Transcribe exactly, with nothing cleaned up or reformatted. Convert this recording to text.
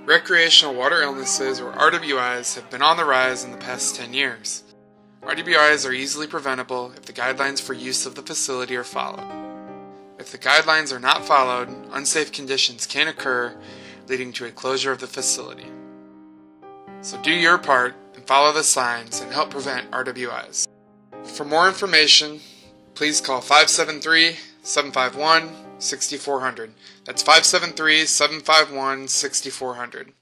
Recreational water illnesses, or R W Is, have been on the rise in the past ten years. R W Is are easily preventable if the guidelines for use of the facility are followed. If the guidelines are not followed, unsafe conditions can occur, leading to a closure of the facility. So do your part and follow the signs and help prevent R W Is. For more information, please call five seven three, seven five one, six four zero zero. That's five seven three, seven five one, six four zero zero.